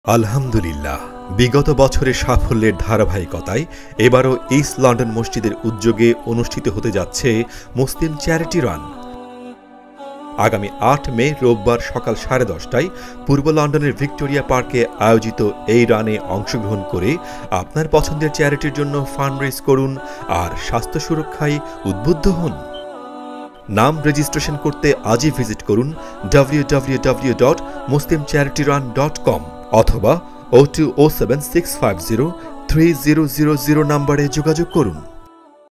আলহামদুলিল্লাহ, বিগত বছরের সাফল্যের ধারাবাহিকতায় এবারও ইস্ট লন্ডন মসজিদের উদ্যোগে অনুষ্ঠিত হতে যাচ্ছে মুসলিম চ্যারিটি রান। আগামী ৮ মে রোববার সকাল 10:30টায় পূর্ব লন্ডনের ভিক্টোরিয়া পার্কে আয়োজিত এই রানে অংশগ্রহণ করে আপনার পছন্দের চ্যারিটির জন্য ফান্ড রেজ করুন আর স্বাস্থ্য সুরক্ষায় উদ্বুদ্ধ হন। নাম রেজিস্ট্রেশন করতে আজই ভিজিট করুন www.muslimcharityRun.com অথবা 02076503000 নম্বরে যোগাযোগ করুন।